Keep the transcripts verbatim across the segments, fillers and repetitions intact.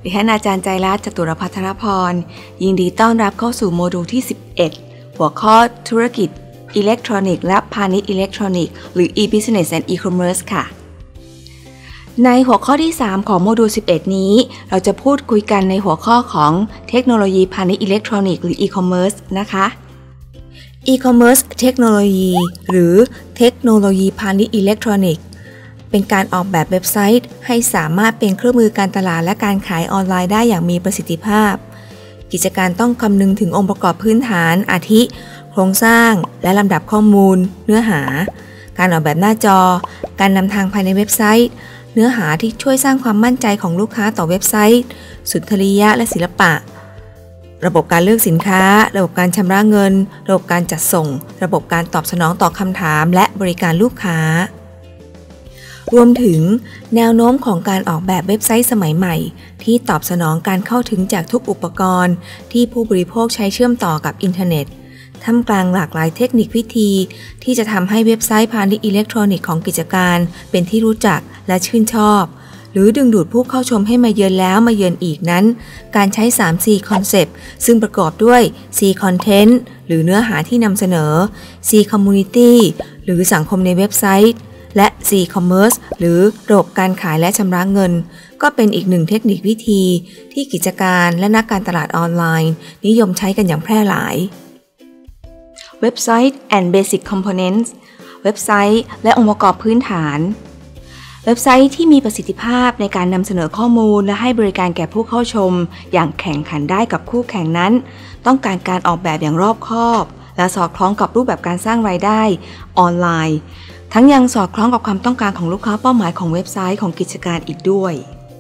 ดิฉันอาจารย์ใจรัตน์ จตุรภัทรพรยินดีต้อนรับเข้าสู่โมดูลที่สิบเอ็ดหัวข้อธุรกิจอิเล็กทรอนิกส์และพาณิชย์อิเล็กทรอนิกส์หรือ e-business and e-commerce ค่ะในหัวข้อที่สามของโมดูลสิบเอ็ดนี้เราจะพูดคุยกันในหัวข้อของเทคโนโลยีพาณิชย์อิเล็กทรอนิกส์หรือ e-commerce นะคะ e-commerce เทคโนโลยีหรือเทคโนโลยีพาณิชย์อิเล็กทรอนิกส์เป็นการออกแบบเว็บไซต์ให้สามารถเป็นเครื่องมือการตลาดและการขายออนไลน์ได้อย่างมีประสิทธิภาพกิจการต้องคำนึงถึงองค์ประกอบพื้นฐานอาทิโครงสร้างและลำดับข้อมูลเนื้อหาการออกแบบหน้าจอการนำทางภายในเว็บไซต์เนื้อหาที่ช่วยสร้างความมั่นใจของลูกค้าต่อเว็บไซต์สุนทรียะและศิลปะระบบการเลือกสินค้าระบบการชำระเงินระบบการจัดส่งระบบการตอบสนองต่อคำถามและบริการลูกค้ารวมถึงแนวโน้มของการออกแบบเว็บไซต์สมัยใหม่ที่ตอบสนองการเข้าถึงจากทุกอุปกรณ์ที่ผู้บริโภคใช้เชื่อมต่อกับอินเทอร์เน็ตท่ามกลางหลากหลายเทคนิควิธีที่จะทำให้เว็บไซต์พาณิชย์อิเล็กทรอนิกส์ของกิจการเป็นที่รู้จักและชื่นชอบหรือดึงดูดผู้เข้าชมให้มาเยือนแล้วมาเยือนอีกนั้นการใช้ สาม ซี Concept ซึ่งประกอบด้วย C Content หรือเนื้อหาที่นำเสนอ C Community หรือสังคมในเว็บไซต์และ C Commerce หรือระบบการขายและชำระเงินก็เป็นอีกหนึ่งเทคนิควิธีที่กิจการและนักการตลาดออนไลน์นิยมใช้กันอย่างแพร่หลายเว็บไซต์ and Basic Components เว็บไซต์และองค์ประกอบพื้นฐานเว็บไซต์ที่มีประสิทธิภาพในการนำเสนอข้อมูลและให้บริการแก่ผู้เข้าชมอย่างแข่งขันได้กับคู่แข่งนั้นต้องการการออกแบบอย่างรอบคอบและสอดคล้องกับรูปแบบการสร้างรายได้ออนไลน์ทั้งยังสอดคล้องกับความต้องการของลูกค้าเป้าหมายของเว็บไซต์ของกิจการอีกด้วย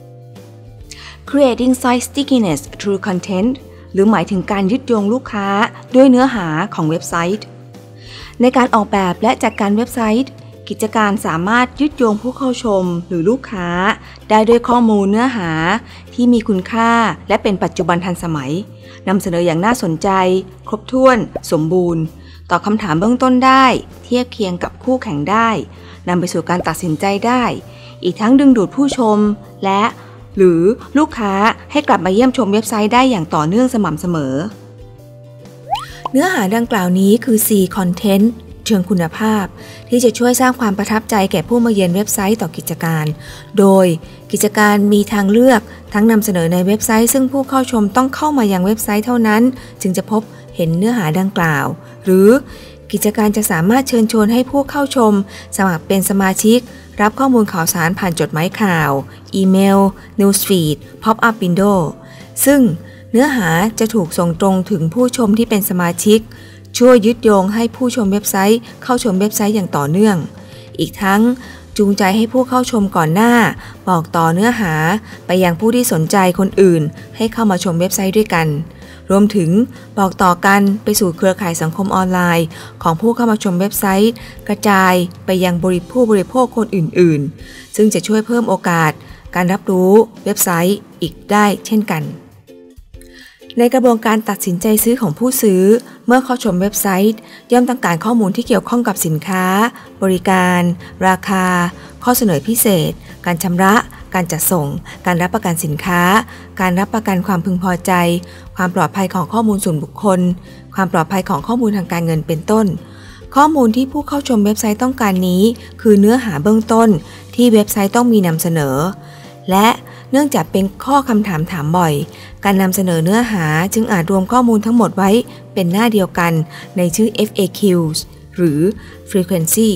Creating Site Stickiness Through Content หรือหมายถึงการยึดโยงลูกค้าด้วยเนื้อหาของเว็บไซต์ในการออกแบบและจัดการเว็บไซต์กิจการสามารถยึดโยงผู้เข้าชมหรือลูกค้าได้ด้วยข้อมูลเนื้อหาที่มีคุณค่าและเป็นปัจจุบันทันสมัยนำเสนออย่างน่าสนใจครบถ้วนสมบูรณ์ตอบคำถามเบื้องต้นได้เทียบเคียงกับคู่แข่งได้นำไปสู่การตัดสินใจได้อีกทั้งดึงดูดผู้ชมและหรือลูกค้าให้กลับมาเยี่ยมชมเว็บไซต์ได้อย่างต่อเนื่องสม่ำเสมอเนื้อหาดังกล่าวนี้คือ C Content เชิงคุณภาพที่จะช่วยสร้างความประทับใจแก่ผู้มาเยือนเว็บไซต์ต่อกิจการโดยกิจการมีทางเลือกทั้งนำเสนอในเว็บไซต์ซึ่งผู้เข้าชมต้องเข้ามายังเว็บไซต์เท่านั้นจึงจะพบเห็นเนื้อหาดังกล่าวหรือกิจการจะสามารถเชิญชวนให้ผู้เข้าชมสมัครเป็นสมาชิกรับข้อมูลข่าวสารผ่านจดหมายข่าวอีเมล Newsfeed Pop-up Window ซึ่งเนื้อหาจะถูกส่งตรงถึงผู้ชมที่เป็นสมาชิกช่วยยึดโยงให้ผู้ชมเว็บไซต์เข้าชมเว็บไซต์อย่างต่อเนื่องอีกทั้งจูงใจให้ผู้เข้าชมก่อนหน้าบอกต่อเนื้อหาไปยังผู้ที่สนใจคนอื่นให้เข้ามาชมเว็บไซต์ด้วยกันรวมถึงบอกต่อกันไปสู่เครือข่ายสังคมออนไลน์ของผู้เข้ามาชมเว็บไซต์กระจายไปยังบริผู้บริโภคคนอื่นๆซึ่งจะช่วยเพิ่มโอกาสการรับรู้เว็บไซต์อีกได้เช่นกันในกระบวนการตัดสินใจซื้อของผู้ซื้อเมื่อเข้าชมเว็บไซต์ย่อมต้องการข้อมูลที่เกี่ยวข้องกับสินค้าบริการราคาข้อเสนอพิเศษการชำระการจัดส่งการรับประกันสินค้าการรับประกันความพึงพอใจความปลอดภัยของข้อมูลส่วนบุคคลความปลอดภัยของข้อมูลทางการเงินเป็นต้นข้อมูลที่ผู้เข้าชมเว็บไซต์ต้องการนี้คือเนื้อหาเบื้องต้นที่เว็บไซต์ต้องมีนำเสนอและเนื่องจากเป็นข้อคำถามถามบ่อยการนำเสนอเนื้อหาจึงอาจรวมข้อมูลทั้งหมดไว้เป็นหน้าเดียวกันในชื่อ เอฟ เอ คิว หรือ Frequency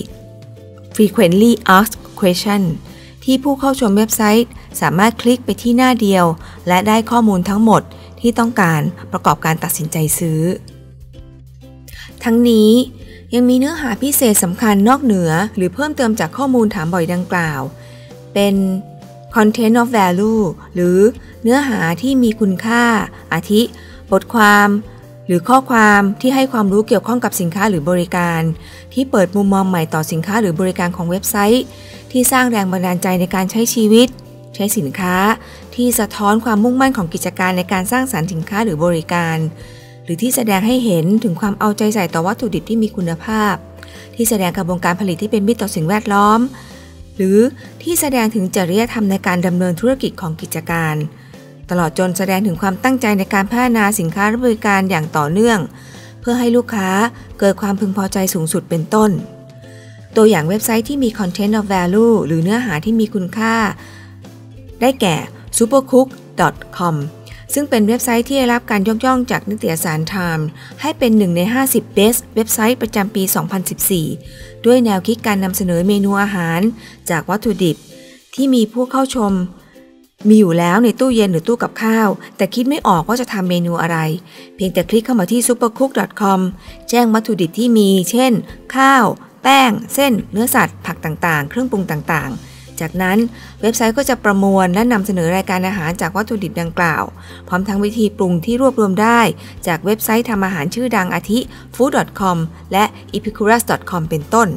Frequently Asked Question ที่ผู้เข้าชมเว็บไซต์สามารถคลิกไปที่หน้าเดียวและได้ข้อมูลทั้งหมดที่ต้องการประกอบการตัดสินใจซื้อทั้งนี้ยังมีเนื้อหาพิเศษสำคัญนอกเหนือหรือเพิ่มเติมจากข้อมูลถามบ่อยดังกล่าวเป็น Content of Value หรือเนื้อหาที่มีคุณค่าอาทิบทความหรือข้อความที่ให้ความรู้เกี่ยวข้องกับสินค้าหรือบริการที่เปิดมุมมองใหม่ต่อสินค้าหรือบริการของเว็บไซต์ที่สร้างแรงบันดาลใจในการใช้ชีวิตใช้สินค้าที่สะท้อนความมุ่งมั่นของกิจการในการสร้างสรรค์สินค้าหรือบริการหรือที่แสดงให้เห็นถึงความเอาใจใส่ต่อวัตถุดิบที่มีคุณภาพที่แสดงกระบวนการผลิตที่เป็นมิตรต่อสิ่งแวดล้อมหรือที่แสดงถึงจริยธรรมในการดำเนินธุรกิจของกิจการตลอดจนแสดงถึงความตั้งใจในการพัฒนาสินค้าและบริการอย่างต่อเนื่องเพื่อให้ลูกค้าเกิดความพึงพอใจสูงสุดเป็นต้นตัวอย่างเว็บไซต์ที่มี content of value หรือเนื้อหาที่มีคุณค่าได้แก่ ซูเปอร์คุก ดอท คอม ซึ่งเป็นเว็บไซต์ที่ได้รับการยกย่องจากนิตยสาร Time ให้เป็นหนึ่งในห้าสิบ Best เว็บไซต์ประจำปี สองพันสิบสี่ ด้วยแนวคิดการนำเสนอเมนูอาหารจากวัตถุดิบที่มีผู้เข้าชมมีอยู่แล้วในตู้เย็นหรือตู้กับข้าวแต่คิดไม่ออกว่าจะทำเมนูอะไรเพียงแต่คลิกเข้ามาที่ ซูเปอร์คุก ดอท คอม แจ้งวัตถุดิบที่มีเช่นข้าวแป้งเส้นเนื้อสัตว์ผักต่างๆเครื่องปรุงต่างๆจากนั้นเว็บไซต์ก็จะประมวลและนำเสนอรายการอาหารจากวัตถุดิบดังกล่าวพร้อมทั้งวิธีปรุงที่รวบรวมได้จากเว็บไซต์ทำอาหารชื่อดังอาทิ ฟู้ด ดอท คอม และ อีพิคูรัส ดอท คอม เป็นต้น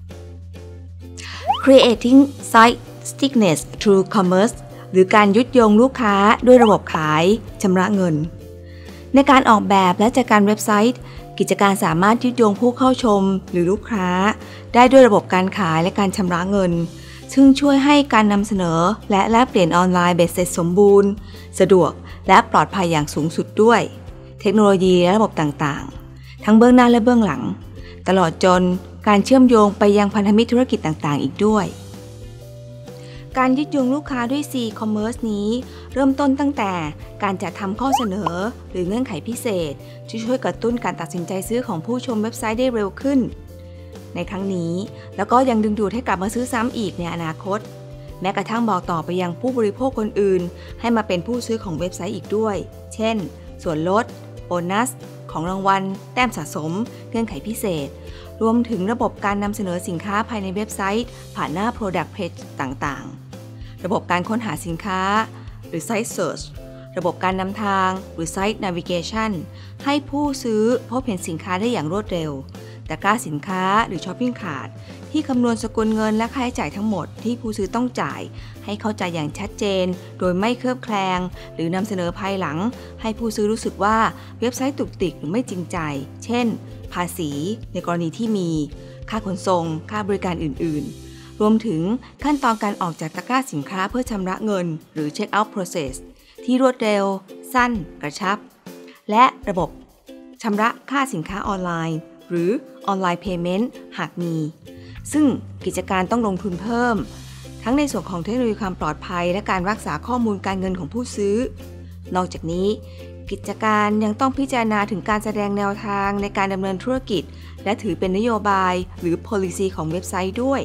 Creating Site Stickiness Through Commerce หรือการยึดโยงลูกค้าด้วยระบบขายชำระเงินในการออกแบบและจัดการเว็บไซต์กิจการสามารถยึดโยงผู้เข้าชมหรือลูกค้าได้ด้วยระบบการขายและการชำระเงินซึ่งช่วยให้การนำเสนอและแลกเปลี่ยนออนไลน์เบ็ดเสร็จสมบูรณ์สะดวกและปลอดภัยอย่างสูงสุดด้วยเทคโนโลยีและระบบต่างๆทั้งเบื้องหน้าและเบื้องหลังตลอดจนการเชื่อมโยงไปยังพันธมิตรธุรกิจต่างๆอีกด้วยการยึดโยงลูกค้าด้วย C-Commerce นี้เริ่มต้นตั้งแต่การจัดทำข้อเสนอหรือเงื่อนไขพิเศษที่ช่วยกระตุ้นการตัดสินใจซื้อของผู้ชมเว็บไซต์ได้เร็วขึ้นในครั้งนี้แล้วก็ยังดึงดูดให้กลับมาซื้อซ้ำอีกในอนาคตแม้กระทั่งบอกต่อไปยังผู้บริโภคคนอื่นให้มาเป็นผู้ซื้อของเว็บไซต์อีกด้วยเช่นส่วนลดโบนัสของรางวัลแต้มสะสมเงื่อนไขพิเศษรวมถึงระบบการนำเสนอสินค้าภายในเว็บไซต์ผ่านหน้า Product Page ต่างๆระบบการค้นหาสินค้าหรือ Site Search ระบบการนำทางหรือ Site Navigation ให้ผู้ซื้อพบเห็นสินค้าได้อย่างรวดเร็วตะกร้าสินค้าหรือ Shopping Cart ที่คำนวณสกุลเงินและค่าใช้จ่ายทั้งหมดที่ผู้ซื้อต้องจ่ายให้เข้าใจอย่างชัดเจนโดยไม่เคลือบแคลงหรือนำเสนอภายหลังให้ผู้ซื้อรู้สึกว่าเว็บไซต์ตุกติกหรือไม่จริงใจเช่นภาษีในกรณีที่มีค่าขนส่งค่าบริการอื่นๆรวมถึงขั้นตอนการออกจากตะกร้าสินค้าเพื่อชำระเงินหรือ Check Out Process ที่รวดเร็วสั้นกระชับและระบบชำระค่าสินค้าออนไลน์หรือ Online Payment หากมีซึ่งกิจการต้องลงทุนเพิ่มทั้งในส่วนของเทคโนโลยีความปลอดภัยและการรักษาข้อมูลการเงินของผู้ซื้อนอกจากนี้กิจการยังต้องพิจารณาถึงการแสดงแนวทางในการดำเนินธุรกิจและถือเป็นนโยบายหรือ policy ของเว็บไซต์ด้วย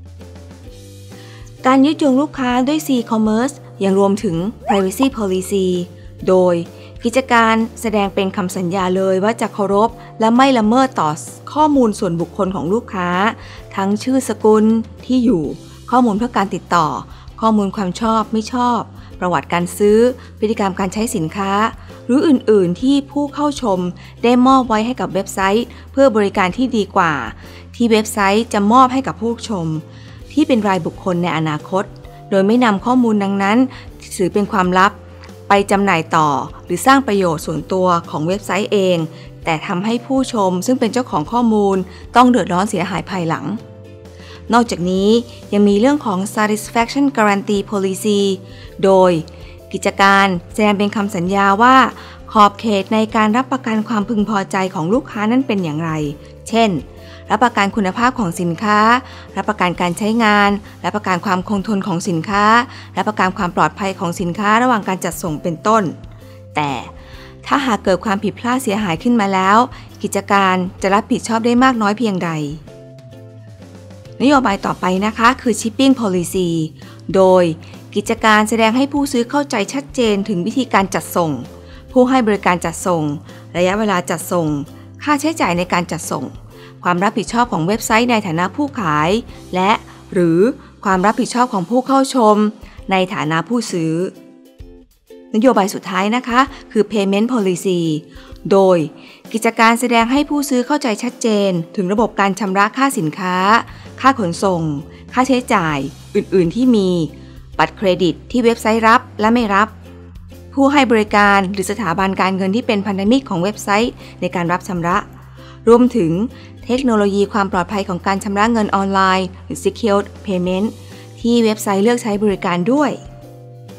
การยึดโยงลูกค้าด้วย C-Commerce ยังรวมถึง privacy policy โดยกิจการแสดงเป็นคำสัญญาเลยว่าจะเคารพและไม่ละเมิดต่อข้อมูลส่วนบุคคลของลูกค้าทั้งชื่อสกุลที่อยู่ข้อมูลเพื่อการติดต่อข้อมูลความชอบไม่ชอบประวัติการซื้อพฤติกรรมการใช้สินค้าหรืออื่นๆที่ผู้เข้าชมได้มอบไว้ให้กับเว็บไซต์เพื่อบริการที่ดีกว่าที่เว็บไซต์จะมอบให้กับผู้ชมที่เป็นรายบุคคลในอนาคตโดยไม่นำข้อมูลดังนั้นถือเป็นความลับไปจำหน่ายต่อหรือสร้างประโยชน์ส่วนตัวของเว็บไซต์เองแต่ทำให้ผู้ชมซึ่งเป็นเจ้าของข้อมูลต้องเดือดร้อนเสียหายภายหลังนอกจากนี้ยังมีเรื่องของ satisfaction guarantee policy โดยกิจการแสดงเป็นคำสัญญาว่าขอบเขตในการรับประกันความพึงพอใจของลูกค้านั้นเป็นอย่างไรเช่นรับประกันคุณภาพของสินค้ารับประกันการใช้งานรับประกันความคงทนของสินค้ารับประกันความปลอดภัยของสินค้าระหว่างการจัดส่งเป็นต้นแต่ถ้าหากเกิดความผิดพลาดเสียหายขึ้นมาแล้วกิจการจะรับผิดชอบได้มากน้อยเพียงใดนโยบายต่อไปนะคะคือ Shipping Policy โดยกิจการแสดงให้ผู้ซื้อเข้าใจชัดเจนถึงวิธีการจัดส่งผู้ให้บริการจัดส่งระยะเวลาจัดส่งค่าใช้จ่ายในการจัดส่งความรับผิดชอบของเว็บไซต์ในฐานะผู้ขายและหรือความรับผิดชอบของผู้เข้าชมในฐานะผู้ซื้อนโยบายสุดท้ายนะคะคือ Payment Policy โดยกิจการแสดงให้ผู้ซื้อเข้าใจชัดเจนถึงระบบการชำระค่าสินค้าค่าขนส่งค่าใช้จ่ายอื่นๆที่มีบัตรเครดิตที่เว็บไซต์รับและไม่รับผู้ให้บริการหรือสถาบันการเงินที่เป็นพันธมิตรของเว็บไซต์ในการรับชำระรวมถึงเทคโนโลยีความปลอดภัยของการชำระเงินออนไลน์หรือ Secured Payment ที่เว็บไซต์เลือกใช้บริการด้วย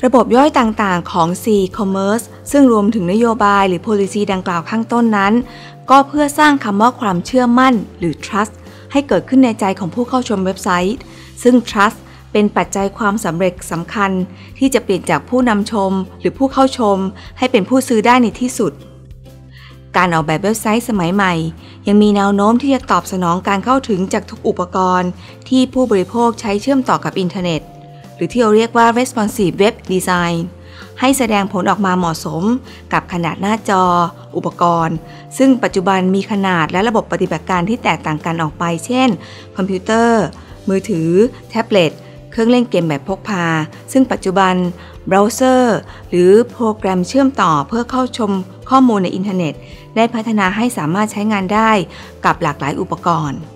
ระบบย่อยต่างๆของ C-commerce ซึ่งรวมถึงนโยบายหรือ policy ดังกล่าวข้างต้นนั้นก็เพื่อสร้างคำว่าความเชื่อมั่นหรือ trust ให้เกิดขึ้นในใจของผู้เข้าชมเว็บไซต์ซึ่ง trust เป็นปัจจัยความสำเร็จสำคัญที่จะเปลี่ยนจากผู้นำชมหรือผู้เข้าชมให้เป็นผู้ซื้อได้ในที่สุดการออกแบบเว็บไซต์สมัยใหม่ยังมีแนวโน้มที่จะตอบสนองการเข้าถึงจากทุกอุปกรณ์ที่ผู้บริโภคใช้เชื่อมต่อกับอินเทอร์เน็ตหรือที่เราเรียกว่า responsive web design ให้แสดงผลออกมาเหมาะสมกับขนาดหน้าจออุปกรณ์ซึ่งปัจจุบันมีขนาดและระบบปฏิบัติการที่แตกต่างกันออกไปเช่นคอมพิวเตอร์มือถือแท็บเล็ตเครื่องเล่นเกมแบบพกพาซึ่งปัจจุบันเบราว์เซอร์หรือโปรแกรมเชื่อมต่อเพื่อเข้าชมข้อมูลในอินเทอร์เน็ตได้พัฒนาให้สามารถใช้งานได้กับหลากหลายอุปกรณ์